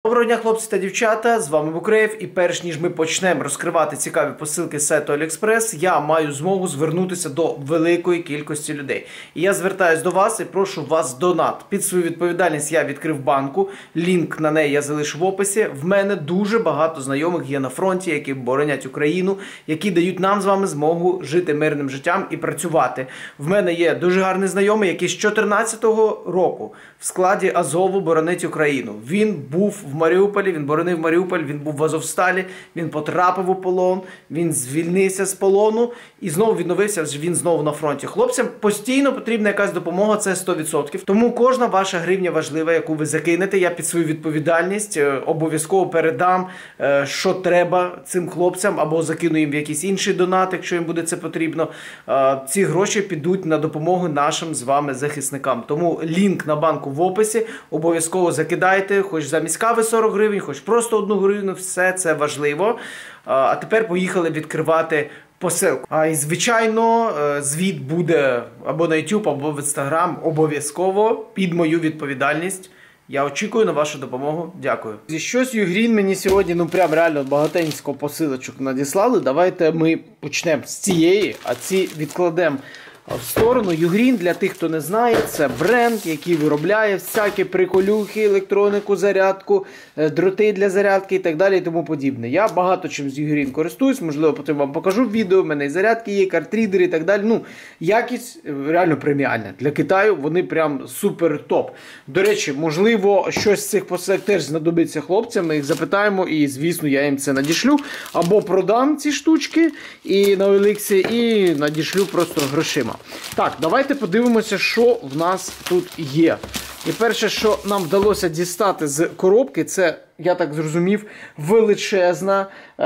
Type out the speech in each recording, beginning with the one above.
Доброго дня, хлопці та дівчата, з вами Букреєв, і перш ніж ми почнемо розкривати цікаві посилки з сайту AliExpress, я маю змогу звернутися до великої кількості людей. І я звертаюсь до вас і прошу вас донат. Під свою відповідальність я відкрив банку, лінк на неї я залишу в описі. В мене дуже багато знайомих є на фронті, які боронять Україну, які дають нам з вами змогу жити мирним життям і працювати. В мене є дуже гарний знайомий, який з 2014 року в складі Азову боронить Україну. Він був в Маріуполі, він боронив Маріуполь, він був в Азовсталі, він потрапив у полон, він звільнився з полону і знову відновився, він знову на фронті. Хлопцям постійно потрібна якась допомога, це 100%. Тому кожна ваша гривня важлива, яку ви закинете, я під свою відповідальність обов'язково передам, що треба цим хлопцям, або закину їм в якийсь інший донат, якщо їм буде це потрібно. Ці гроші підуть на допомогу нашим з вами захисникам. Тому лінк на банку в описі, обов'язково закидайте, хоч замість кави 40 гривень, хоч просто 1 гривню, все це важливо. А тепер поїхали відкривати посилку. І звичайно, звіт буде або на YouTube, або в Instagram, обов'язково під мою відповідальність. Я очікую на вашу допомогу. Дякую. Щось Югрін мені сьогодні, прям реально багатенько посилочок надіслали. Давайте ми почнемо з цієї, а ці відкладемо в сторону. Югрін, для тих, хто не знає, це бренд, який виробляє всякі приколюхи, електронику, зарядку, дроти для зарядки і так далі і тому подібне. Я багато чим з Югрін користуюсь, можливо, потім вам покажу в відео, в мене і зарядки є, картрідери і так далі. Якість реально преміальна. Для Китаю вони прям супер топ. До речі, можливо, щось з цих посилок теж знадобиться хлопцям, ми їх запитаємо і, звісно, я їм це надішлю. Або продам ці штучки і на OLX, і надішлю просто грошима. Так, давайте подивимося, що в нас тут є. І перше, що нам вдалося дістати з коробки, це, я так зрозумів, величезна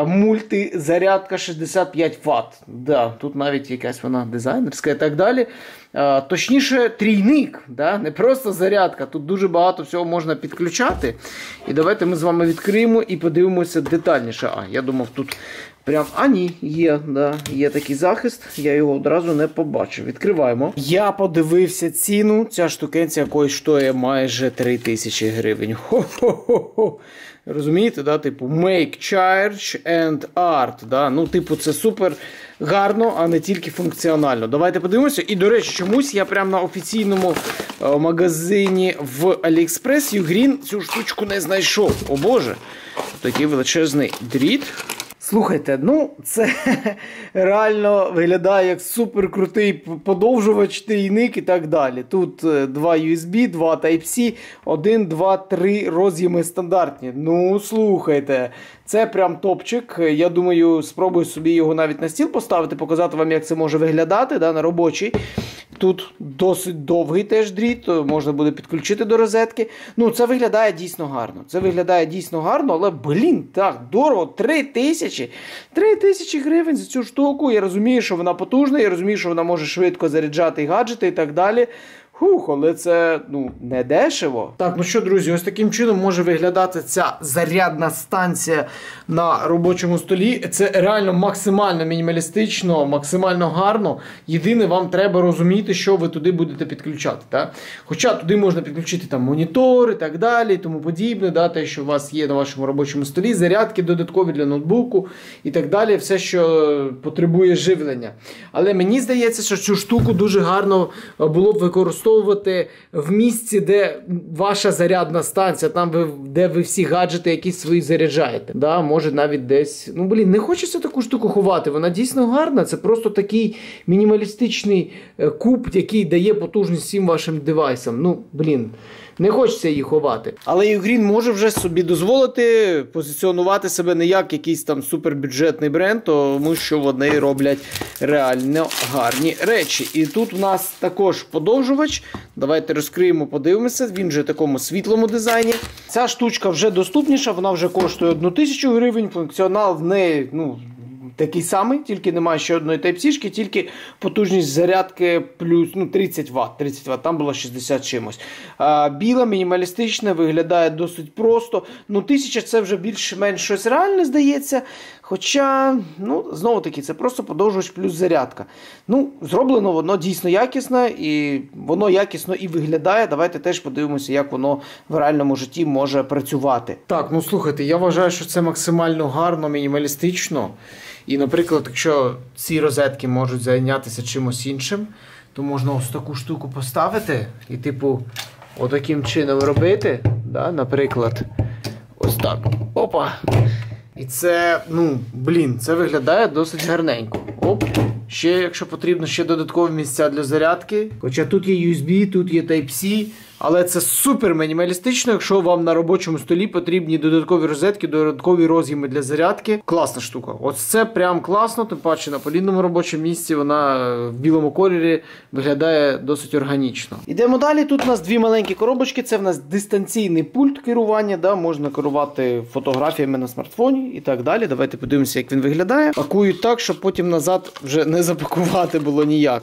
мультизарядка 65 Вт. Да, тут навіть якась вона дизайнерська і так далі. Точніше, трійник, да? Не просто зарядка, тут дуже багато всього можна підключати. І давайте ми з вами відкриємо і подивимося детальніше. Я думав, тут прям, ні, є, да, є такий захист, я його одразу не побачив. Відкриваємо. Я подивився ціну, ця штукенція коштує майже 3000 гривень. Хо-хо-хо-хо. Розумієте, да? Типу, make, charge and art. Да? Типу, це супер гарно, а не тільки функціонально. Давайте подивимося. І, до речі, чомусь я прямо на офіційному магазині в AliExpress Югрін цю штучку не знайшов. О боже, такий величезний дріт. Слухайте, це реально виглядає як суперкрутий подовжувач, трійник і так далі. Тут 2 USB, 2 Type-C, 1, 2, 3 роз'єми стандартні. Слухайте, це прям топчик. Я думаю, спробую собі його навіть на стіл поставити, показати вам, як це може виглядати, да, на робочий. Тут досить довгий теж дріт, можна буде підключити до розетки. Це виглядає дійсно гарно. Це виглядає дійсно гарно, але, так, дорого. 3000 гривень за цю штуку. Я розумію, що вона потужна, я розумію, що вона може швидко заряджати гаджети і так далі. Але це, не дешево. Так, що, друзі, ось таким чином може виглядати ця зарядна станція на робочому столі. Це реально максимально мінімалістично, максимально гарно. Єдине, вам треба розуміти, що ви туди будете підключати. Так? Хоча туди можна підключити монітор і так далі, і тому подібне, да? Те, що у вас є на вашому робочому столі, зарядки додаткові для ноутбуку і так далі, все, що потребує живлення. Але мені здається, що цю штуку дуже гарно було б використовувати в місці, де ваша зарядна станція, там, де ви всі гаджети якісь свої заряджаєте. Да, може навіть десь... не хочеться таку штуку ховати, вона дійсно гарна, це просто такий мінімалістичний куб, який дає потужність всім вашим девайсам. Не хочеться її ховати. Але Югрін може вже собі дозволити позиціонувати себе не як якийсь там супербюджетний бренд, тому що вони роблять реально гарні речі. І тут у нас також подовжувач. Давайте розкриємо, подивимося. Він вже в такому світлому дизайні. Ця штучка вже доступніша, вона вже коштує 1000 гривень. Функціонал в неї, такий самий, тільки немає ще одної Type-C, тільки потужність зарядки плюс 30 Вт. Там було 60 чимось. Біла, мінімалістична, виглядає досить просто. 1000 це вже більш-менш щось реальне, здається. Хоча, знову таки, це просто подовжувач плюс зарядка. Зроблено воно дійсно якісно, і воно якісно і виглядає. Давайте теж подивимося, як воно в реальному житті може працювати. Так, слухайте, я вважаю, що це максимально гарно, мінімалістично. І, наприклад, якщо ці розетки можуть зайнятися чимось іншим, то можна ось таку штуку поставити і, отаким чином робити. Да? Наприклад, ось так. Опа! І це, це виглядає досить гарненько. Оп. Ще, якщо потрібно, ще додаткові місця для зарядки. Хоча тут є USB, тут є Type-C. Але це супер мінімалістично, якщо вам на робочому столі потрібні додаткові розетки, додаткові роз'єми для зарядки. Класна штука. Ось це прям класно, тим паче на полінному робочому місці вона в білому кольорі виглядає досить органічно. Ідемо далі. Тут у нас дві маленькі коробочки. Це в нас дистанційний пульт керування. Да? Можна керувати фотографіями на смартфоні і так далі. Давайте подивимося, як він виглядає. Пакують так, щоб потім назад вже не запакувати було ніяк.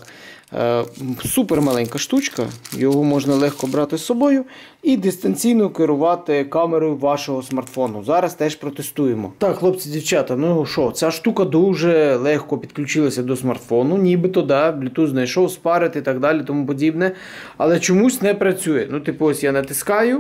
Супер маленька штучка, його можна легко брати з собою і дистанційно керувати камерою вашого смартфону. Зараз теж протестуємо. Так, хлопці, дівчата, ця штука дуже легко підключилася до смартфону, нібито, Bluetooth знайшов, спарити і так далі, тому подібне, але чомусь не працює. Ось я натискаю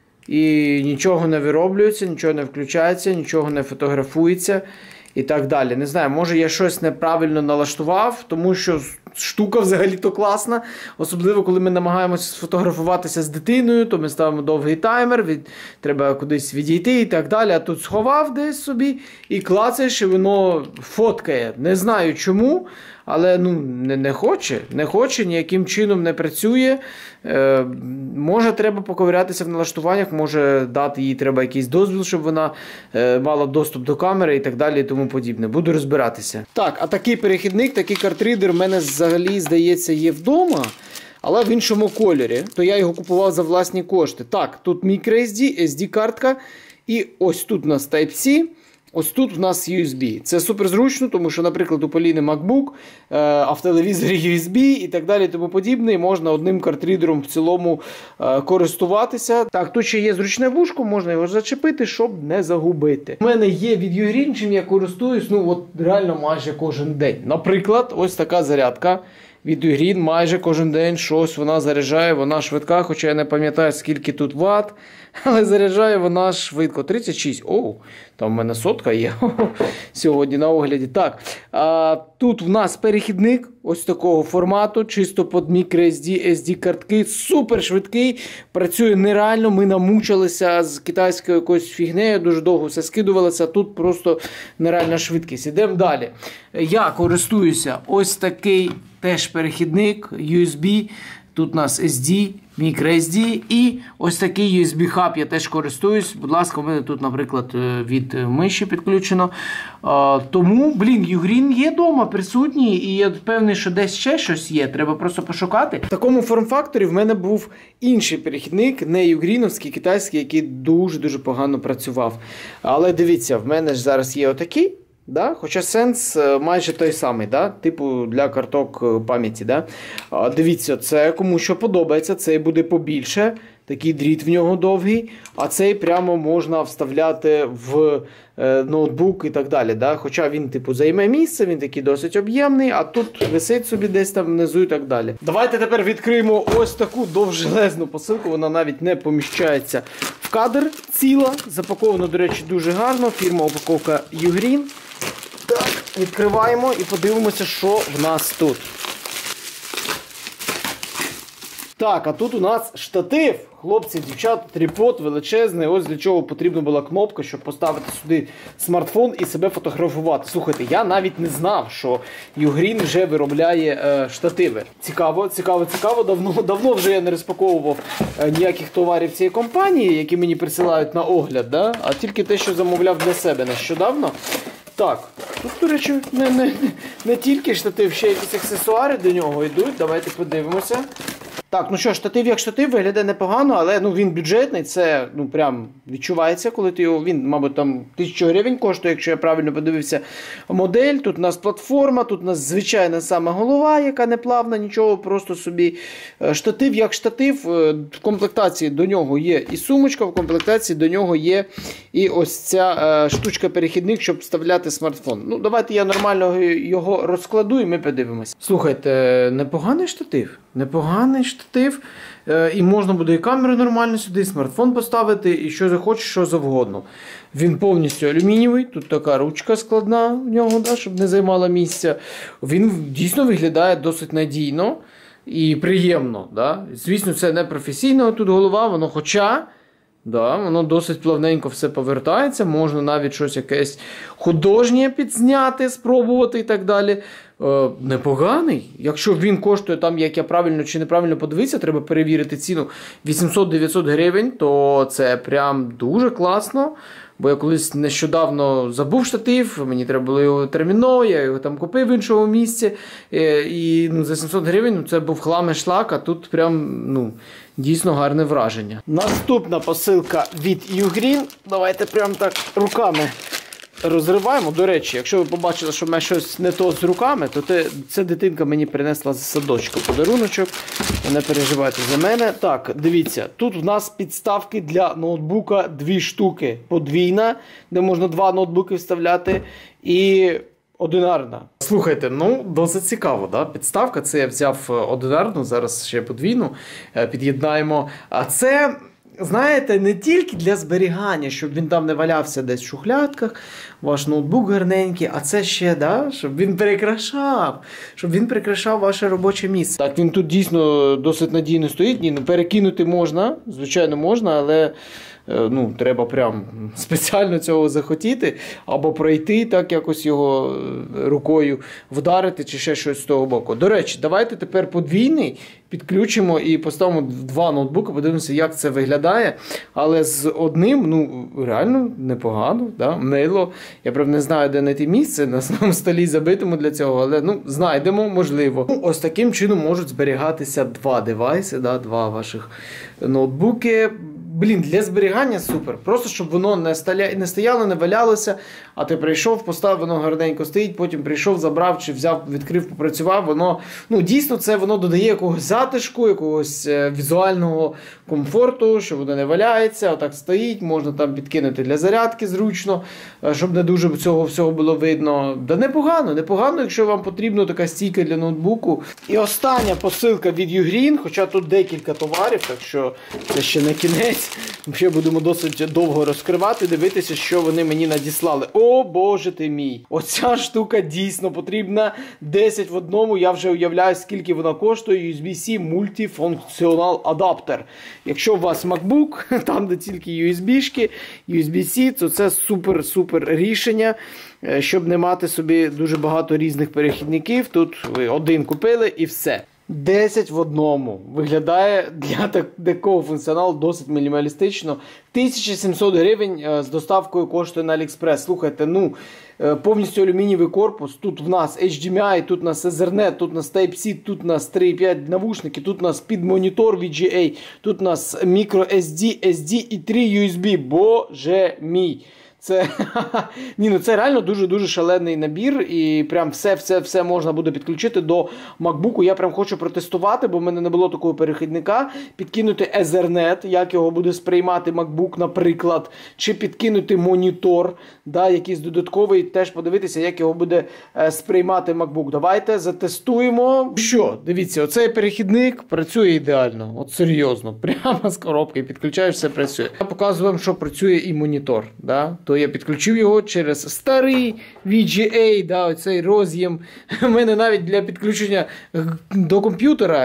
і нічого не вироблюється, нічого не включається, нічого не фотографується. І так далі. Не знаю, може я щось неправильно налаштував, тому що штука взагалі-то класна. Особливо, коли ми намагаємося сфотографуватися з дитиною, то ми ставимо довгий таймер, треба кудись відійти і так далі. А тут сховав десь собі і клацаєш, і воно фоткає. Не знаю чому, але не хоче, ніяким чином не працює. Може треба поковирятися в налаштуваннях, може дати їй треба якийсь дозвіл, щоб вона мала доступ до камери і так далі і тому подібне. Буду розбиратися. Так, а такий перехідник, такий картридер в мене взагалі, здається, є вдома, але в іншому кольорі. То я його купував за власні кошти. Так, тут microSD, SD-картка і ось тут у нас Type-C. Ось тут в нас USB. Це супер зручно, тому що, наприклад, у Поліни MacBook, а в телевізорі USB і так далі тому подібне. І можна одним картридером в цілому користуватися. Так, тут ще є зручне вушко, можна його зачепити, щоб не загубити. У мене є від Ugreen, чим я користуюсь, реально майже кожен день. Наприклад, ось така зарядка. Від Ugreen майже кожен день щось вона заряджає, вона швидка, хоча я не пам'ятаю, скільки тут ватт, але заряджає вона швидко. 36. Там в мене 100 є сьогодні на огляді. Так, тут в нас перехідник ось такого формату, чисто під microSD, SD-картки, супер швидкий, працює нереально, ми намучилися з китайською якоюсь фігнею, дуже довго все скидувалося, тут просто нереальна швидкість. Ідемо далі. Я користуюся ось такий теж перехідник, USB, тут у нас SD, microSD і ось такий USB-хаб я теж користуюсь. Будь ласка, у мене тут, наприклад, від миші підключено. Тому, Ugreen є вдома присутній і я впевнений, що десь ще щось є. Треба просто пошукати. В такому форм-факторі в мене був інший перехідник, не Ugreenовський, китайський, який дуже-дуже погано працював. Але дивіться, в мене ж зараз є отакий. Да? Хоча сенс майже той самий, да? Типу для карток пам'яті. Да? Дивіться, це кому що подобається, цей буде побільше, такий дріт в нього довгий, а цей прямо можна вставляти в ноутбук і так далі. Да? Хоча він займе місце, він такий досить об'ємний, а тут висить собі десь там внизу і так далі. Давайте тепер відкриємо ось таку довжелезну посилку, вона навіть не поміщається в кадр ціла, запаковано, до речі, дуже гарно, фірма упаковка Ugreen. Так, відкриваємо і подивимося, що в нас тут. Так, а тут у нас штатив. Хлопці, дівчата, трипод величезний. Ось для чого потрібна була кнопка, щоб поставити сюди смартфон і себе фотографувати. Слухайте, я навіть не знав, що Ugreen вже виробляє штативи. Цікаво. Давно вже я не розпаковував ніяких товарів цієї компанії, які мені присилають на огляд, да? А тільки те, що замовляв для себе нещодавно. Так, тут, до речі, не тільки штатив, ще якісь аксесуари до нього йдуть. Давайте подивимося. Так, ну що, штатив як штатив, виглядає непогано, але ну, він бюджетний, це ну, прям відчувається, коли ти його, він, мабуть, там 1000 гривень коштує, якщо я правильно подивився модель. Тут у нас платформа, тут у нас звичайна сама голова, яка не плавна, нічого, просто собі штатив як штатив. В комплектації до нього є і сумочка, в комплектації до нього є і ось ця штучка-перехідник, щоб вставляти смартфон. Ну, давайте я нормально його розкладу і ми подивимося. Слухайте, непоганий штатив. Непоганий штатив, і можна буде і камеру нормально сюди, і смартфон поставити, і що захочеш, що завгодно. Він повністю алюмінієвий, тут така ручка складна в нього, да, щоб не займала місця. Він дійсно виглядає досить надійно і приємно. Да. Звісно, це не професійно тут голова, воно хоча... Да, воно досить плавненько все повертається, можна навіть щось якесь художнє підзняти, спробувати і так далі. Непоганий. Якщо він коштує, там, як я правильно чи неправильно подивився, треба перевірити ціну 800-900 гривень, то це прям дуже класно. Бо я колись нещодавно забув штатив, мені треба було його терміново, я його там купив в іншому місці. І ну, за 700 гривень ну, це був хлам і шлак, а тут прям ну, дійсно гарне враження. Наступна посилка від Ugreen. Давайте прям так руками розриваємо. До речі, якщо ви побачили, що в мене щось не то з руками, то це дитинка мені принесла з садочку подаруночок. Не переживайте за мене. Так, дивіться, тут в нас підставки для ноутбука 2 штуки. Подвійна, де можна 2 ноутбуки вставляти, і одинарна. Слухайте, ну, досить цікаво, да? Підставка, це я взяв одинарну, зараз ще подвійну під'єднаємо. А це... Знаєте, не тільки для зберігання, щоб він там не валявся десь в шухлядках, ваш ноутбук гарненький, а це ще, да, щоб він прикрашав ваше робоче місце. Так, він тут дійсно досить надійно стоїть, ні, ну, перекинути можна, звичайно можна, але ну, треба прям спеціально цього захотіти, або пройти, так якось його рукою вдарити, чи ще щось з того боку. До речі, давайте тепер подвійний підключимо і поставимо 2 ноутбуки, подивимося, як це виглядає. Але з одним, ну, реально непогано, да? Мило. Я, правда, не знаю, де знайти місце на своєму столі забитому для цього, але, ну, знайдемо, можливо. Ну, ось таким чином можуть зберігатися 2 девайси, да? 2 ваших ноутбуки. Блін, для зберігання супер. Просто, щоб воно не стояло, не валялося, а ти прийшов, поставив, воно гарненько стоїть, потім прийшов, забрав, чи взяв, відкрив, попрацював, воно, ну, дійсно, це воно додає якогось затишку, якогось візуального комфорту, що воно не валяється, отак стоїть, можна там підкинути для зарядки зручно, щоб не дуже цього всього було видно. Да непогано, якщо вам потрібна така стійка для ноутбуку. І остання посилка від Ugreen, хоча тут декілька товарів, так що це ще не кінець. Ще будемо досить довго розкривати, дивитися, що вони мені надіслали. О, боже ти мій! Оця штука дійсно потрібна. 10 в одному. Я вже уявляю, скільки вона коштує. USB-C мультифункціонал адаптер. Якщо у вас MacBook, там де тільки USB-шки, USB-C, то це супер рішення. Щоб не мати собі дуже багато різних перехідників. Тут ви один купили і все. 10 в одному. Виглядає для такого функціоналу досить мінімалістично. 1700 гривень з доставкою коштує на AliExpress. Слухайте, ну, повністю алюмінієвий корпус. Тут в нас HDMI, тут у нас Ethernet, тут у нас Type-C, тут у нас 3.5 навушники, тут у нас підмонітор VGA, тут у нас microSD, SD і 3 USB. Боже мій! Це, ні, ну це реально дуже шалений набір, і прям все можна буде підключити до MacBook. Я прям хочу протестувати, бо в мене не було такого перехідника. Підкинути Ethernet, як його буде сприймати MacBook, наприклад, чи підкинути монітор, да, якийсь додатковий, теж подивитися, як його буде сприймати MacBook. Давайте затестуємо. Що, дивіться, оцей перехідник працює ідеально, от серйозно, прямо з коробки підключаєш, все працює. Я показую вам, що працює і монітор, да. То я підключив його через старий VGA, да, оцей роз'єм. У мене навіть для підключення до комп'ютера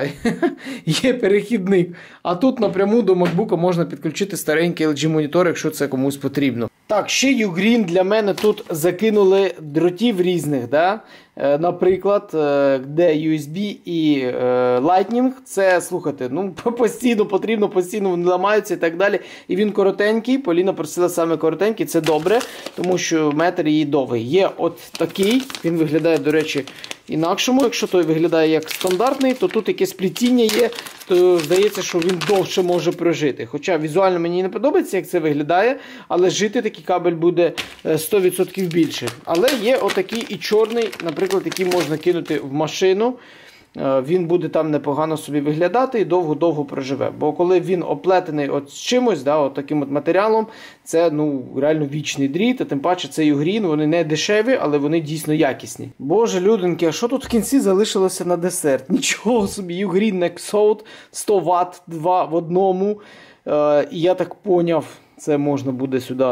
є перехідник. А тут напряму до MacBook можна підключити старенький LG-монітор, якщо це комусь потрібно. Так, ще Ugreen для мене тут закинули дротів різних, да? наприклад, де USB і Lightning, це, слухайте, ну, постійно потрібно, постійно вони ламаються і так далі. І він коротенький, Поліна просила саме коротенький, це добре, тому що метр її довгий. Є от такий, він виглядає, до речі, інакшому. Якщо той виглядає як стандартний, то тут якесь плетіння є, то здається, що він довше може прожити. Хоча візуально мені не подобається, як це виглядає, але жити такий кабель буде 100% більше. Але є отакий і чорний, наприклад, який можна кинути в машину. Він буде там непогано собі виглядати і довго-довго проживе. Бо коли він оплетений от з чимось, да, от таким от матеріалом, це ну, реально вічний дріт, а тим паче це Ugreen, вони не дешеві, але вони дійсно якісні. Боже, люденьки, а що тут в кінці залишилося на десерт? Нічого собі, Ugreen Nexode, 100 Вт, 2 в одному. І я так поняв, це можна буде сюди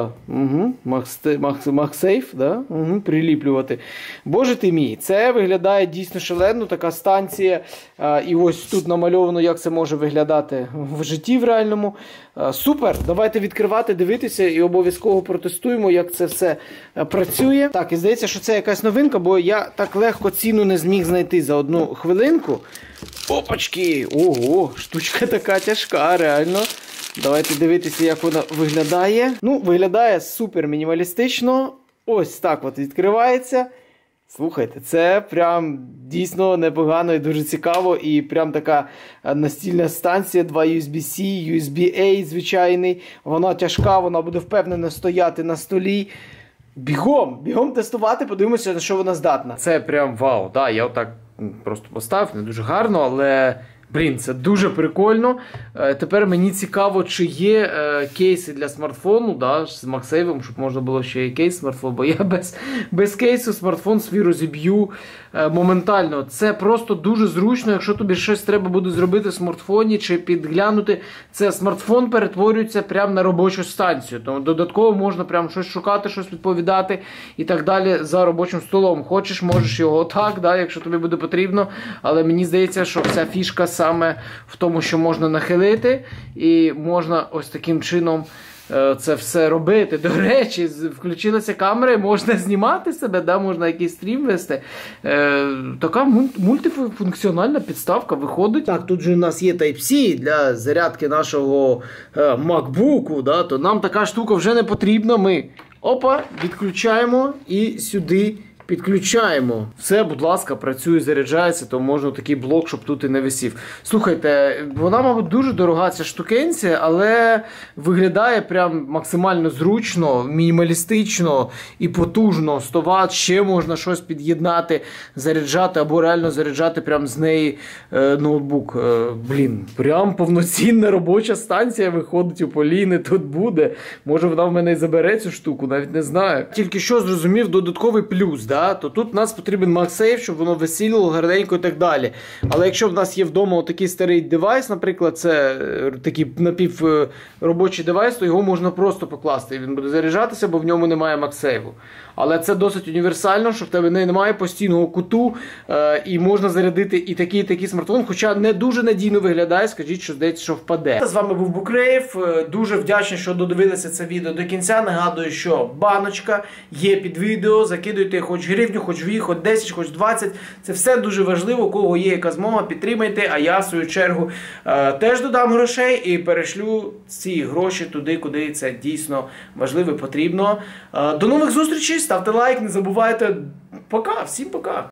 MagSafe, да? Приліплювати. Боже ти мій, це виглядає дійсно шалено, така станція. І ось тут намальовано, як це може виглядати в житті в реальному. Супер, давайте відкривати, дивитися і обов'язково протестуємо, як це все працює. Так, і здається, що це якась новинка, бо я так легко ціну не зміг знайти за одну хвилинку. Опачки! Ого, штучка така тяжка, реально. Давайте дивитися, як вона виглядає. Ну, виглядає супер мінімалістично. Ось так от відкривається. Слухайте, це прям дійсно непогано і дуже цікаво. І прям така настільна станція, 2 USB-C, USB-A звичайний. Вона тяжка, вона буде впевнено стояти на столі. Бігом тестувати, подивимося, на що вона здатна. Це прям вау, да, я отак просто поставив, не дуже гарно, але... Блін, це дуже прикольно. Тепер мені цікаво, чи є кейси для смартфону, да, з MagSafe, щоб можна було ще і кейс смартфон, бо я без кейсу смартфон свій розіб'ю моментально. Це просто дуже зручно, якщо тобі щось треба буде зробити в смартфоні чи підглянути, це смартфон перетворюється прямо на робочу станцію. Тому додатково можна прямо щось шукати, щось відповідати і так далі за робочим столом. Хочеш, можеш його отак, да, якщо тобі буде потрібно, але мені здається, що вся фішка саме в тому, що можна нахилити і можна ось таким чином це все робити. До речі, включилася камера і можна знімати себе, да? Можна якийсь стрім вести. Така мультифункціональна підставка виходить. Так, тут же у нас є Type-C для зарядки нашого MacBook, да? То нам така штука вже не потрібна. Ми відключаємо і сюди підключаємо. Все, будь ласка, працює, заряджається, то можна такий блок, щоб тут і не висів. Слухайте, вона, мабуть, дуже дорога ця штукенція, але виглядає прям максимально зручно, мінімалістично і потужно. 100 Вт, ще можна щось під'єднати, заряджати або реально заряджати прям з неї ноутбук. Блін, прям повноцінна робоча станція виходить у Поліни, тут буде. Може вона в мене і забере цю штуку, навіть не знаю. Тільки що зрозумів додатковий плюс, да? То тут у нас потрібен MagSafe, щоб воно висіло гарненько і так далі. Але якщо в нас є вдома такий старий девайс, наприклад, це такий напівробочий девайс, то його можна просто покласти. І він буде заряджатися, бо в ньому немає MagSafe. Але це досить універсально, що в тебе немає постійного куту, і можна зарядити і такий смартфон, хоча не дуже надійно виглядає, скажіть, що здається, що впаде. З вами був Букреєв, дуже вдячний, що додивилися це відео до кінця. Нагадую, що баночка є під відео, закидуйте хоч гривню, хоч 2, хоч 10, хоч 20. Це все дуже важливо, у кого є яка змога, підтримайте, а я в свою чергу теж додам грошей і перешлю ці гроші туди, куди це дійсно важливо і потрібно. До нових зустрічей! Ставте лайк, не забувайте. Пока, всім пока.